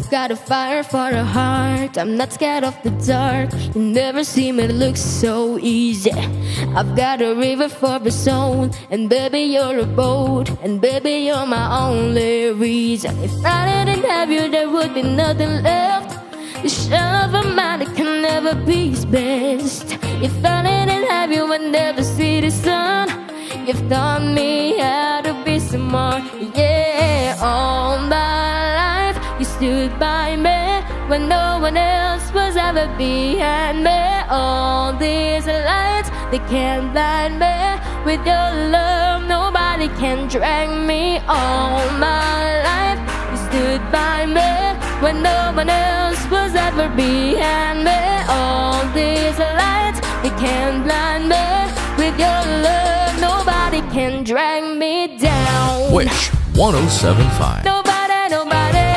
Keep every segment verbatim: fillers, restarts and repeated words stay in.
I've got a fire for a heart, I'm not scared of the dark. You never see me look so easy. I've got a river for a soul, and baby you're a boat, and baby you're my only reason. If I didn't have you there would be nothing left. The shell of a man that can never be his best. If I didn't have you I'd never see the sun. You've taught me how to be some more. Yeah, all my life you stood by me when no one else was ever behind me. All these lights, they can't blind me. With your love nobody can drag me. All my life you stood by me when no one else was ever behind me. All these lights, they can't blind me. With your love nobody can drag me down. Wish one oh seven point five. Nobody, nobody,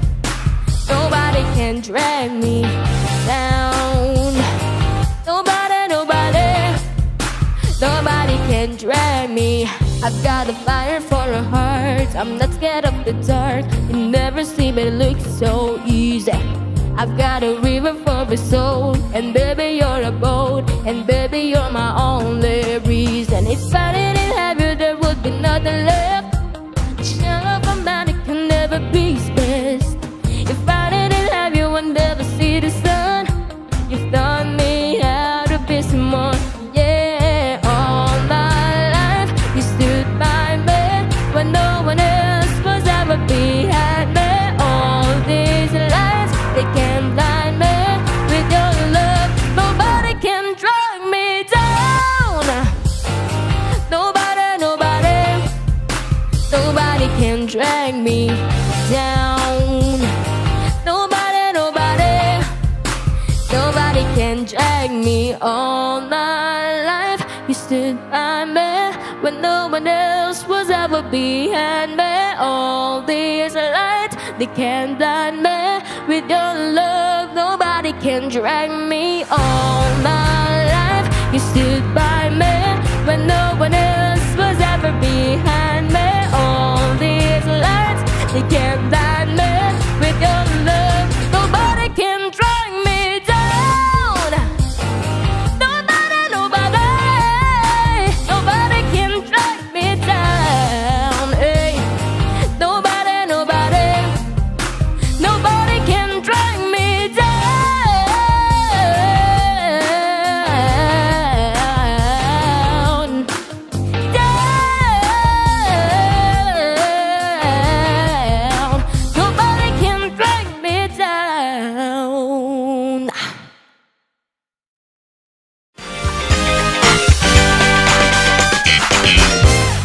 nobody can drag me down. Nobody, nobody, nobody can drag me. I've got a fire for a heart, I'm not scared of the dark. You never see me look so easy. I've got a river for a soul, and baby you're a boat, and baby you're my only reason. If I didn't have you there would be nothing left. The shell of a man that can never be his best. If I didn't have you I'd never see the sun. You've taught me how to be some more. Yeah, all my life you stood by me when no one else was ever behind me. All these lights, they can't blind me. With your love nobody can drag me down. Nobody, nobody, nobody can drag me down. Nobody, nobody, nobody can drag me. All my life you stood by me when no one else was ever behind me. All these lights, they can't blind me. With your love nobody can drag me. All my life you stood by me when no one else